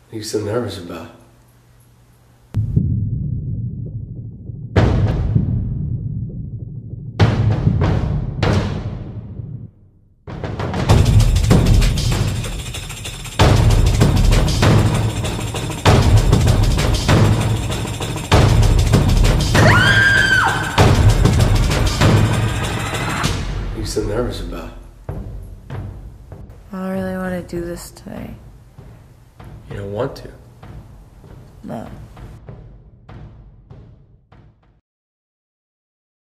What are you so nervous about? What are you so nervous about? I don't really want to do this today. You don't want to? No.